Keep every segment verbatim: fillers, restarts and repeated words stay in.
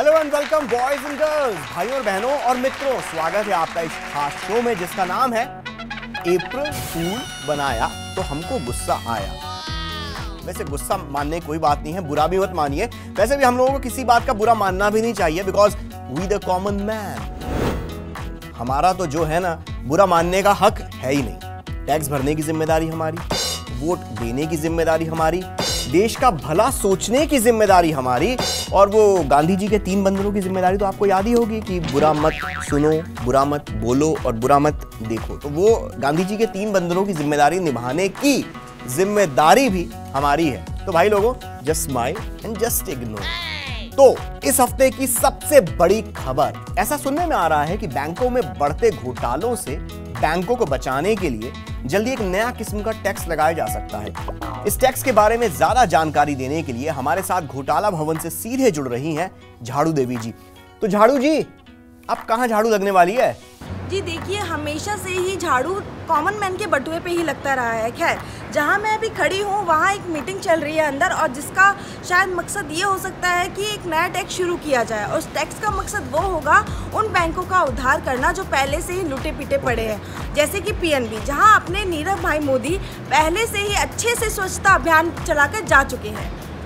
Hello and welcome boys and girls, भाइयों और बहनों और मित्रों, स्वागत है आपका इस खास शो में जिसका नाम है अप्रैल फूल बनाया तो हमको गुस्सा आया। वैसे गुस्सा मानने कोई बात नहीं है, बुरा भी मत मानिए। वैसे भी हम लोगों को किसी बात का बुरा मानना भी नहीं चाहिए, because we the common man, हमारा तो जो है ना बुरा मानने का हक है ही नहीं। टैक्स भरने की जिम्मेदारी हमारी, वोट देने की जिम्मेदारी हमारी, देश का भला सोचने की जिम्मेदारी हमारी, और वो गांधी जी के तीन बंदरों की जिम्मेदारी तो आपको याद ही होगी कि बुरा मत सुनो, बुरा मत बोलो और बुरा मत देखो। तो वो गांधी जी के तीन बंदरों की जिम्मेदारी निभाने की जिम्मेदारी भी हमारी है। तो भाई लोगों, just smile and just ignore. तो इस हफ्ते की सबसे बड़ी खबर, ऐसा सुनने में आ रहा है कि बैंकों में बढ़ते घोटालों से बैंकों को बचाने के लिए जल्दी एक नया किस्म का टैक्स लगाया जा सकता है। इस टैक्स के बारे में ज्यादा जानकारी देने के लिए हमारे साथ घोटाला भवन से सीधे जुड़ रही हैं झाड़ू देवी जी। तो झाड़ू जी, अब कहां झाड़ू लगने वाली है? जी देखिए, हमेशा से ही झाड़ू कॉमन मैन के बटुए पे ही लगता रहा है। खैर, जहाँ मैं अभी खड़ी हूँ वहाँ एक मीटिंग चल रही है अंदर, और जिसका शायद मकसद ये हो सकता है कि एक नया टैक्स शुरू किया जाए। और उस टैक्स का मकसद वो होगा उन बैंकों का उद्धार करना जो पहले से ही लुटे पीटे पड़े हैं, जैसे कि पीएनबी, जहाँ अपने नीरव भाई मोदी पहले से ही अच्छे से स्वच्छता अभियान चलाकर जा चुके हैं।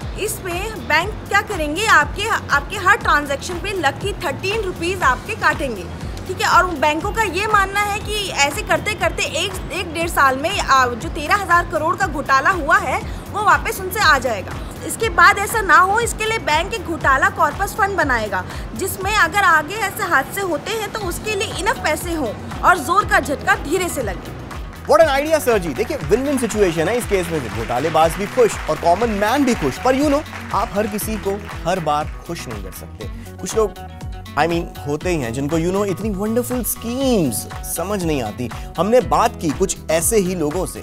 इसमें बैंक क्या करेंगे, आपके आपके हर ट्रांजैक्शन पे लकी थर्टीन रुपीज़ आपके काटेंगे, ठीक है। और बैंकों का ये मानना है कि ऐसे करते करते एक एक डेढ़ साल में जो तेरह हजार करोड़ का घोटाला हुआ है वो वापस उनसे आ जाएगा। इसके बाद ऐसा ना हो, इसके लिए बैंक एक घोटाला कॉर्पस फंड बनाएगा, जिसमें अगर आगे ऐसे हादसे होते हैं तो उसके लिए इनफ पैसे हों और जोर का झटका धीरे से लगे। What an idea sir ji. देखिए, विन विन सिचुएशन है इस केस में। घोटालेबाज भी खुश और कॉमन मैन भी खुश, पर यू नो आप हर किसी को हर बार खुश नहीं कर सकते। कुछ लोग आई I मीन mean, होते ही हैं जिनको यू नो इतनी वंडरफुल स्कीम्स समझ नहीं आती। हमने बात की कुछ ऐसे ही लोगों से।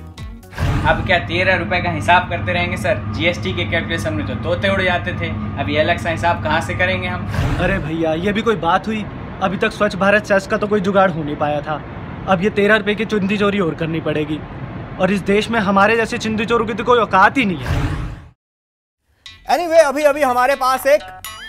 अब क्या तेरह रुपए का हिसाब करते रहेंगे सर? जीएसटी के कैलकुलेशन में तो तोते उड़ जाते थे, अब ये अलग सा हिसाब कहाँ से करेंगे हम? अरे भैया, ये भी कोई बात हुई? अभी तक स्वच्छ भारत सेस का तो कोई जुगाड़ हो नहीं पाया था। अब ये तेरह रुपए की चुंदी चोरी और करनी पड़ेगी, और इस देश में हमारे जैसे चुंदी चोरों की तो कोई औकात ही नहीं है। एनीवे, अभी अभी हमारे पास एक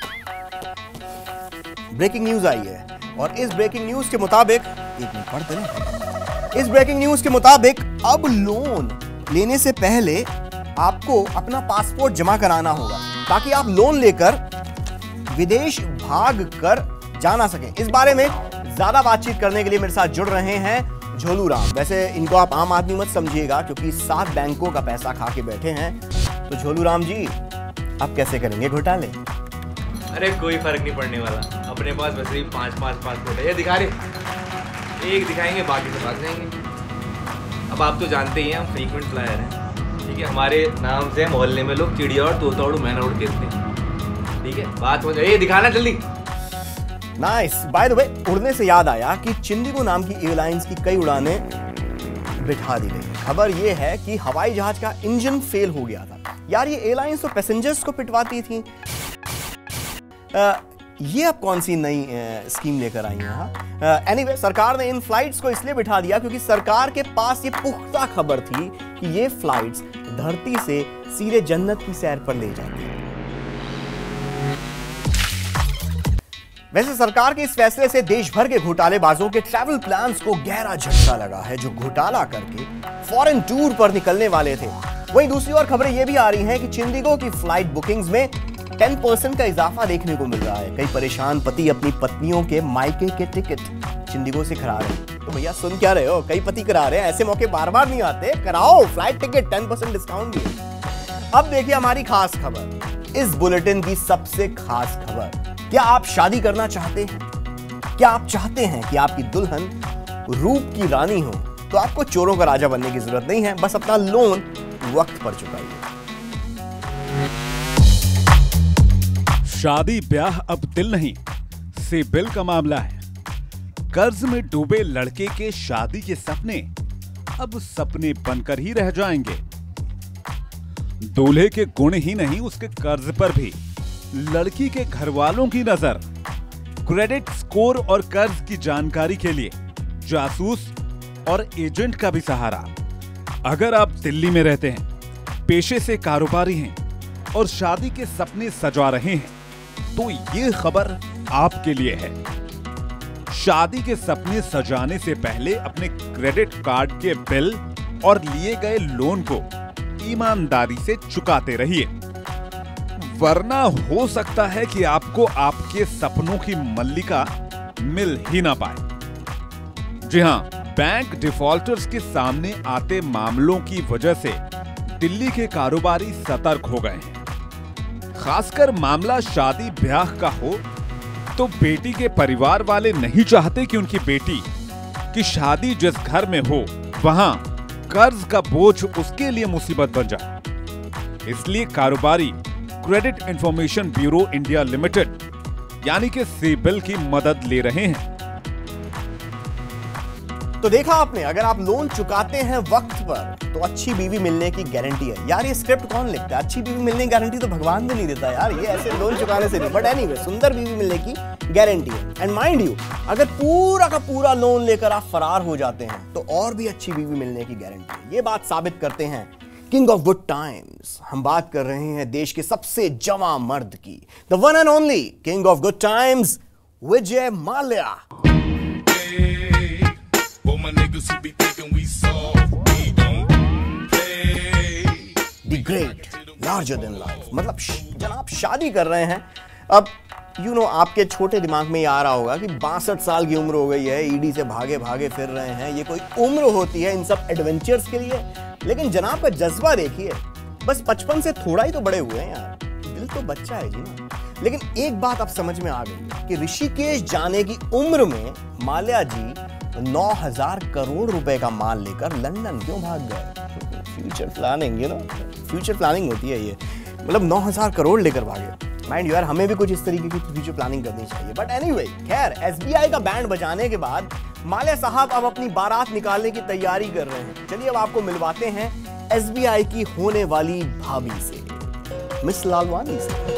ब्रेकिंग न्यूज आई है, और इस ब्रेकिंग न्यूज के मुताबिक एक मिनट पढ़ते हैं। इस ब्रेकिंग न्यूज के मुताबिक अब लोन लेने से पहले आपको अपना पासपोर्ट जमा कराना होगा, ताकि आप लोन लेकर विदेश भाग कर जा ना सकें। इस बारे में ज्यादा बातचीत करने के लिए मेरे साथ जुड़ रहे हैं झोलू राम। वैसे इनको आप आम आदमी मत समझिएगा, क्योंकि सात बैंकों का पैसा खा के बैठे हैं। तो झोलू राम जी, आप कैसे करेंगे घोटाले? अरे कोई फर्क नहीं पड़ने वाला, अपने पास बस सिर्फ पाँच पाँच पासपोर्ट है। ये दिखा रहे, एक दिखाएंगे बाकी से भाग जाएंगे। अब आप तो जानते ही हैं हम फ्रीक्वेंट फ्लायर हैं, ठीक है। हमारे नाम से मोहल्ले में लोग चिड़िया और तोता उड़ मैना उड़ कहते हैं, ठीक है। बात हो जाए, ये दिखाना जल्दी। नाइस। बाय द वे, उड़ने से याद आया कि चिंडिगो नाम की एयरलाइंस की कई उड़ानें बिठा दी गई। खबर यह है कि हवाई जहाज का इंजन फेल हो गया था। यार, ये एयरलाइंस तो पैसेंजर्स को पिटवाती थी। आ, ये अब कौन सी नई स्कीम लेकर आई है? एनीवे, सरकार ने इन फ्लाइट्स को इसलिए बिठा दिया क्योंकि सरकार के पास ये पुख्ता खबर थी कि ये फ्लाइट्स धरती से सीधे जन्नत की सैर पर ले जाती हैं। वैसे सरकार के इस फैसले से देश भर के घोटालेबाजों के ट्रैवल प्लान्स को गहरा झटका लगा है, जो घोटाला करके फॉरेन टूर पर निकलने वाले थे। वहीं दूसरी ओर खबरें यह भी आ रही हैं कि चिंडिगो की फ्लाइट बुकिंग्स में दस परसेंट का इजाफा देखने को मिल रहा है। कई परेशान पति अपनी पत्नियों के मायके के टिकट चिंडिगो से करा रहे हैं। तो भैया सुन क्या रहे हो, कई पति करा रहे हैं, ऐसे मौके बार बार नहीं आते। कराओ फ्लाइट टिकट, दस परसेंट डिस्काउंट भी। अब देखिए हमारी खास खबर, इस बुलेटिन की सबसे खास खबर। क्या आप शादी करना चाहते हैं? क्या आप चाहते हैं कि आपकी दुल्हन रूप की रानी हो? तो आपको चोरों का राजा बनने की जरूरत नहीं है, बस अपना लोन वक्त पर चुकाइए। शादी ब्याह अब दिल नहीं, सिबिल का मामला है। कर्ज में डूबे लड़के के शादी के सपने अब सपने बनकर ही रह जाएंगे। दूल्हे के गुण ही नहीं, उसके कर्ज पर भी लड़की के घर वालों की नजर। क्रेडिट स्कोर और कर्ज की जानकारी के लिए जासूस और एजेंट का भी सहारा। अगर आप दिल्ली में रहते हैं, पेशे से कारोबारी हैं और शादी के सपने सजा रहे हैं, तो ये खबर आपके लिए है। शादी के सपने सजाने से पहले अपने क्रेडिट कार्ड के बिल और लिए गए लोन को ईमानदारी से चुकाते रहिए, वरना हो सकता है कि आपको आपके सपनों की मल्लिका मिल ही ना पाए। जी हां, बैंक डिफॉल्टर्स के सामने आते मामलों की वजह से दिल्ली के कारोबारी सतर्क हो गए हैं। खासकर मामला शादी ब्याह का हो तो बेटी के परिवार वाले नहीं चाहते कि उनकी बेटी की शादी जिस घर में हो वहां कर्ज का बोझ उसके लिए मुसीबत बन जाए। इसलिए कारोबारी credit information bureau India limited यानी कि सिबिल की मदद ले रहे हैं। तो देखा आपने, अगर आप लोन चुकाते हैं वक्त पर तो अच्छी बीवी मिलने की गारंटी है। यार ये स्क्रिप्ट कौन लिखता है? अच्छी बीवी मिलने की गारंटी तो भगवान भी नहीं देता यार, ये ऐसे लोन चुकाने से नहीं। बट एनीवे, सुंदर बीवी मिलने की गारंटी है। एंड माइंड यू, अगर पूरा का पूरा लोन लेकर आप फरार हो जाते हैं तो और भी अच्छी बीवी मिलने की गारंटी है। ये बात साबित करते हैं किंग ऑफ गुड टाइम्स। हम बात कर रहे हैं देश के सबसे जवां मर्द की, the one and only king of good times, Vijay Mallya. The great, larger than life. मतलब जनाब शादी कर रहे हैं। अब यू you नो know, आपके छोटे दिमाग में ये आ रहा होगा कि बासठ साल की उम्र हो गई है, ईडी से भागे भागे फिर रहे हैं, ये कोई उम्र होती है इन सब एडवेंचर्स के लिए? लेकिन जनाब का जज्बा देखिए, बस पचपन से थोड़ा ही तो बड़े हुए हैं यार, दिल तो बच्चा है जी ना। लेकिन एक बात अब समझ में आ गई है कि ऋषिकेश जाने की उम्र में माल्या जी नौ हजार करोड़ रुपए का माल लेकर लंदन क्यों भाग गए? Future planning, you know, future planning होती है ये। मतलब नौ हजार करोड़ लेकर भागे। माइंड यू यार, हमें भी कुछ इस तरीके की फ्यूचर प्लानिंग करनी चाहिए। बट एनीवे, खैर, एसबीआई का बैंड बजाने के बाद माल्या साहब अब अपनी बारात निकालने की तैयारी कर रहे हैं। चलिए अब आपको मिलवाते हैं एसबीआई की होने वाली भाभी से, मिस लालवानी से।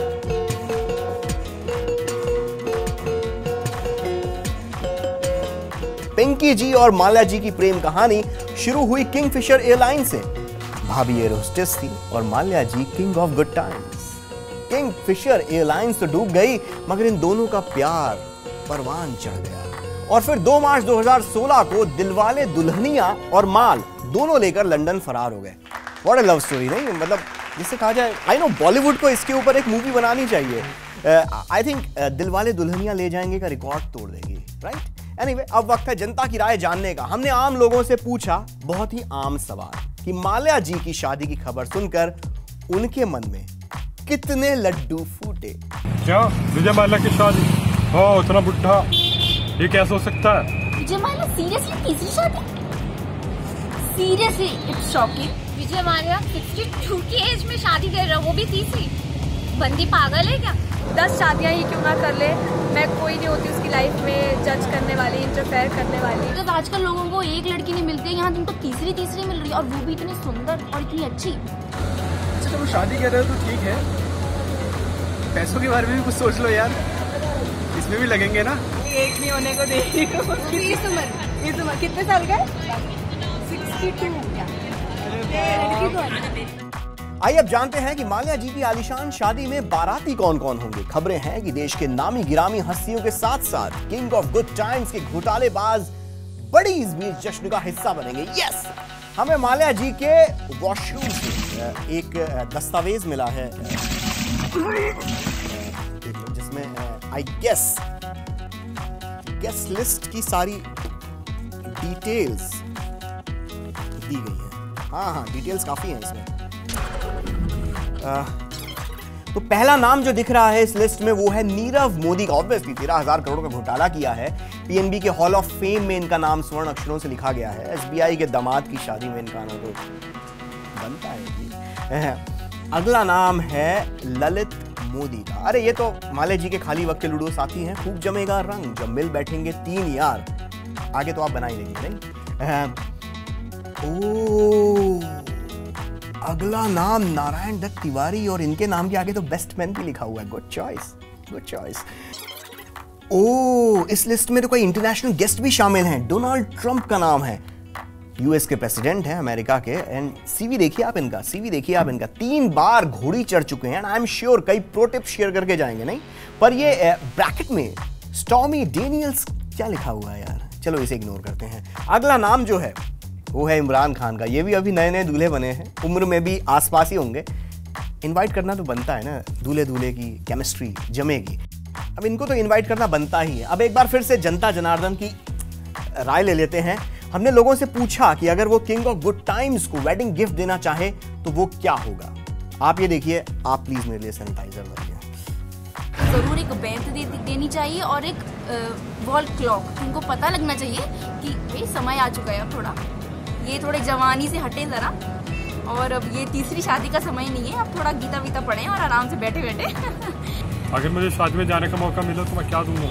पिंकी जी और माल्या जी की प्रेम कहानी शुरू हुई किंगफिशर एयरलाइन से। भाभी एयर होस्टेस थी और Mallya ji king of good times. Kingfisher airlines तो डूब गई, मगर इन दोनों का प्यार परवान चढ़ गया। और फिर दो मार्च दो हज़ार सोलह को दिलवाले दुल्हनिया और माल दोनों लेकर लंदन फरार हो गए। व्हाट अ लव स्टोरी, नहीं? मतलब जिसे कहा जाए, आई नो बॉलीवुड को इसके ऊपर एक मूवी बनानी चाहिए। आई थिंक दिलवाले दुल्हनिया ले जाएंगे का रिकॉर्ड तोड़ देगी, राइट? एनीवे, अब वक्त है जनता की राय जानने का। हमने आम लोगों से पूछा बहुत ही आम सवाल कि माल्या जी की शादी की खबर सुनकर उनके मन में कितने लड्डू फूटे। क्या विजय माल्या की शादी? हाँ, इतना बुढ़ा, ये कैसे हो सकता है? विजय माल्या सीरियसली तीसरी शादी? Seriously it's shocking. Vijay Mallya बासठ की एज में शादी कर रहा है, वो भी तीसरी। बंदी पागल है क्या? दस शादियां ही क्यों ना कर ले, मैं कोई नहीं होती उसकी लाइफ में जज करने वाली, इंटरफेयर करने वाली। तो आजकल लोगों को एक लड़की नहीं मिलती है, यहाँ तुमको तीसरी तीसरी मिल रही है, और वो भी इतनी सुंदर और इतनी अच्छी। अच्छा, तुम शादी कर रहे हो तो ठीक है, पैसों के बारे में भी कुछ सोच लो यार, इसमें भी लगेंगे ना। एक नहीं होने को देगी। इस उम्र इस उम्र कितने साल का है? बासठ। आइए अब जानते हैं कि माल्या जी की आलीशान शादी में बाराती कौन कौन होंगे। खबरें हैं कि देश के नामी गिरामी हस्तियों के साथ साथ किंग ऑफ गुड टाइम्स के घोटालेबाज बड़ी इस बीच जश्न का हिस्सा बनेंगे। यस, हमें माल्या जी के वॉशरूम से एक दस्तावेज मिला है जिसमें आई गेस गेस्ट लिस्ट की सारी डिटेल्स दी गई है। हाँ हाँ डिटेल्स काफी हैं इसमें। आ, तो पहला नाम जो दिख रहा है इस लिस्ट में वो है नीरव मोदी का। ऑब्वियसली तेरह हजार करोड़ का घोटाला किया है, पीएनबी के हॉल ऑफ फेम में इनका नाम स्वर्ण अक्षरों से लिखा गया है। एसबीआई के दामाद की शादी में इनका नाम तो बनता है। अगला नाम है ललित मोदी का। अरे ये तो माल्या जी के खाली वक्त के लूडो साथी हैं। खूब जमेगा रंग जब मिल बैठेंगे तीन यार। आगे तो आप बना ही लेंगे नहीं? ओ अगला नाम नारायण दत्त तिवारी, और इनके नाम के आगे तो बेस्ट मैन भी लिखा हुआ है। Good choice, good choice. ओ इस लिस्ट में तो कोई इंटरनेशनल गेस्ट भी शामिल हैं। डोनाल्ड ट्रंप का नाम है। यूएस के प्रेसिडेंट हैं अमेरिका के, एंड सीवी देखिए आप इनका, सीवी देखिए आप इनका, तीन बार घोड़ी चढ़ चुके हैं। आई एम श्योर कई प्रो टिप्स शेयर करके जाएंगे, नहीं पर ये ब्रैकेट में स्टॉर्मी डेनियल्स क्या लिखा हुआ है यार, चलो इसे इग्नोर करते हैं। अगला नाम जो है वो है इमरान खान का। ये भी अभी नए नए दूल्हे बने हैं, उम्र में भी आसपास ही होंगे। इनवाइट करना तो बनता है ना, दूल्हे दूल्हे की केमिस्ट्री जमेगी, अब इनको तो इनवाइट करना बनता ही है। अब एक बार फिर से जनता जनार्दन की राय ले लेते हैं। हमने लोगों से पूछा कि अगर वो किंग ऑफ गुड टाइम्स को वेडिंग गिफ्ट देना चाहे तो वो क्या होगा। आप ये देखिए, आप प्लीज मेरे लिए सैनिटाइजर लाइए। जरूर एक बैंड दे, देनी चाहिए और एक वॉल क्लॉक। उनको पता लगना चाहिए कि भाई समय आ चुका है, अब थोड़ा ये थोड़े जवानी से हटे जरा, और अब ये तीसरी शादी का समय नहीं है, अब थोड़ा गीता वीता पढ़ें और आराम से बैठे बैठे अगर मुझे शादी में जाने का मौका मिला तो मैं क्या दूंगा?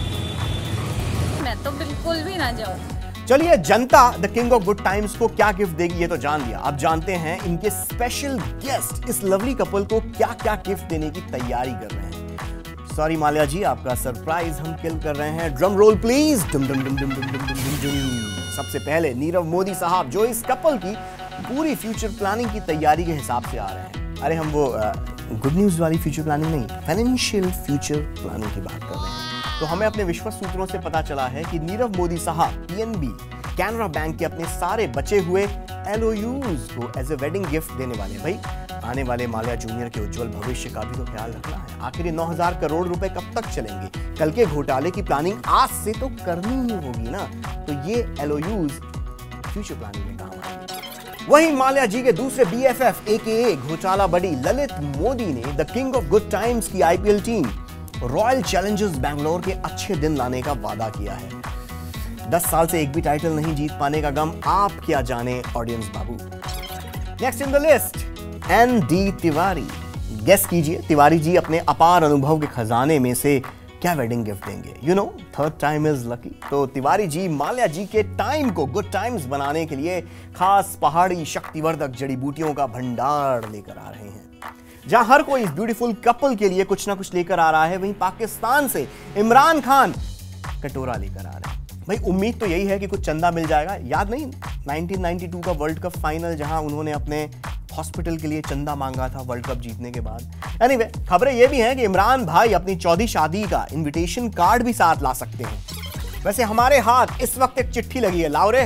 मैं तो बिल्कुल भी ना जाऊँ। चलिए, जनता the king of good times को क्या गिफ्ट देगी ये तो जान लिया। अब जानते हैं इनके स्पेशल गेस्ट इस लवली कपल को क्या क्या गिफ्ट देने की तैयारी कर रहे हैं। सॉरी माल्या जी, आपका सरप्राइज हम किल कर रहे हैं। Drum roll please. डुम डुम डुम डुम डुम डुम डुम डुम डुम। सबसे पहले नीरव मोदी साहब, जो इस कपल की पूरी फ्यूचर प्लानिंग की तैयारी के हिसाब से आ रहे हैं। अरे हम वो गुड न्यूज वाली फ्यूचर प्लानिंग नहीं, फाइनेंशियल फ्यूचर प्लानिंग की बात कर रहे हैं। तो हमें अपने विश्वस्त सूत्रों से पता चला है कि नीरव मोदी साहब पीएनबी कैनरा बैंक के अपने सारे बचे हुए एलओयूज को एज ए वेडिंग गिफ्ट देने वाले हैं। भाई आने वाले माल्या जूनियर के उज्जवल भविष्य का भी तो ख्याल रखना है। आखिर ये नौ हजार करोड़ रुपए कब तक चलेंगे? कल के घोटाले की प्लानिंग आज से तो करनी ही होगी ना, तो ये एलओयूज फ्यूचर प्लानिंग में काम आएंगे। वहीं माल्या जी के दूसरे बीएफएफ एकेए घोटाला बड़ी ललित मोदी ने the king of good times की IPL team Royal Challengers Bangalore के अच्छे दिन लाने का वादा किया है। दस साल से एक भी टाइटल नहीं जीत पाने का गम आप क्या जाने ऑडियंस बाबू। Next in the list N D Tiwari. Guess कीजिए तिवारी जी अपने अपार अनुभव के खजाने में से क्या वेडिंग गिफ्ट देंगे। You know third time is lucky. तो तिवारी जी माल्या जी के टाइम को गुड टाइम्स बनाने के लिए खास पहाड़ी शक्तिवर्धक जड़ी बूटियों का भंडार लेकर आ रहे हैं। जहां हर कोई इस ब्यूटीफुल कपल के लिए कुछ ना कुछ लेकर आ रहा है, वहीं पाकिस्तान से इमरान खान कटोरा लेकर आ रहे हैं। भाई उम्मीद तो यही है कि कुछ चंदा मिल जाएगा। याद नहीं नाइनटीन नाइंटी टू का वर्ल्ड कप फाइनल, जहां उन्होंने अपने हॉस्पिटल के लिए चंदा मांगा था वर्ल्ड कप जीतने के बाद। एनीवे खबरें ये भी हैं कि इमरान भाई अपनी चौथी शादी का इनविटेशन कार्ड भी साथ ला सकते हैं। वैसे हमारे हाथ इस वक्त एक चिट्ठी लगी है, लाओ रे।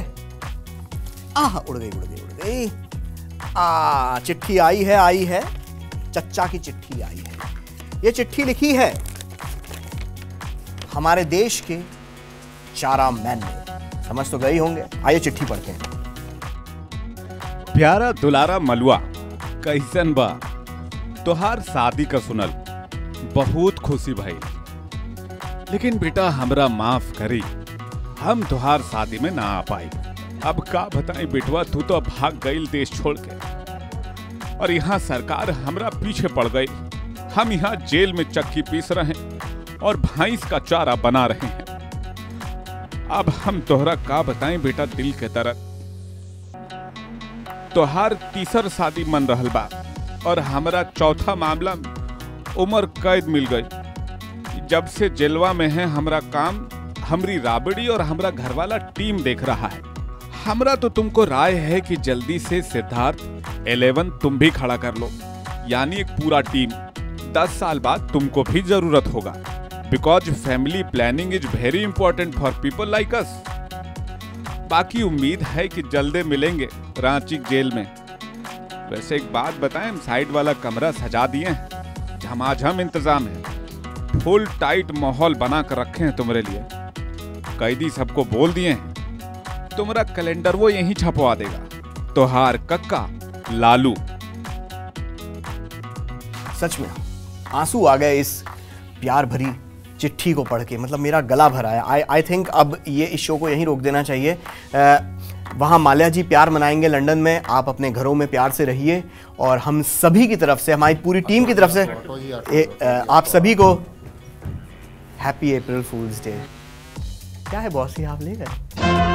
आह उड़ गई उड़ गई उड़ गई। आ चिट्ठी आई है आई है चच्चा की चिट्ठी आई है। ये चिट्ठी लिखी है हमारे देश के चारा मैन ने। समझ तो गई होंगे, आइए चिट्ठी पढ़ते हैं। प्यारा दुलारा मलुआ, कैसन बा? तोहार शादी का सुनल बहुत खुशी भाई, लेकिन बेटा हमरा माफ करी, हम तोहार शादी में ना आ पाई। अब का बताएं बेटवा, तू तो भाग गई देश छोड़ के, और यहाँ सरकार हमरा पीछे पड़ गई। हम यहाँ जेल में चक्की पीस रहे हैं और भैंस का चारा बना रहे हैं। अब हम तोहरा का बताएं बेटा, दिल के तरह तोहार तीसर शादी मन रहल बा और हमरा चौथा मामला उम्र कैद मिल गई। जब से जेलवा में है हमरा काम हमरी राबड़ी और हमरा घरवाला टीम देख रहा है। हमरा तो तुमको राय है कि जल्दी से सिद्धार्थ इलेवन तुम भी खड़ा कर लो, यानी एक पूरा टीम। दस साल बाद तुमको भी जरूरत होगा, because family planning is very important for people like us. बाकी उम्मीद है कि जल्दी मिलेंगे रांची जेल में। वैसे एक बात बताएं, हम साइड वाला कमरा सजा दिए हैं, झमाझम इंतजाम है, फुल टाइट माहौल बना कर रखे हैं तुम्हारे लिए। कैदी सबको बोल दिए हैं, तुम्हारा कैलेंडर वो यहीं छपवा देगा। तोहार कक्का लालू। सच में आंसू आ गए इस प्यार भरी चिट्ठी को पढ़ के, मतलब मेरा गला भरा है। आई आई थिंक अब ये इस शो को यहीं रोक देना चाहिए। आ, वहाँ माल्या जी प्यार मनाएंगे लंदन में, आप अपने घरों में प्यार से रहिए, और हम सभी की तरफ से, हमारी पूरी टीम की तरफ से ए, आ, आप सभी को हैप्पी अप्रैल फूल्स डे। क्या है बॉस, ये आप ले गए?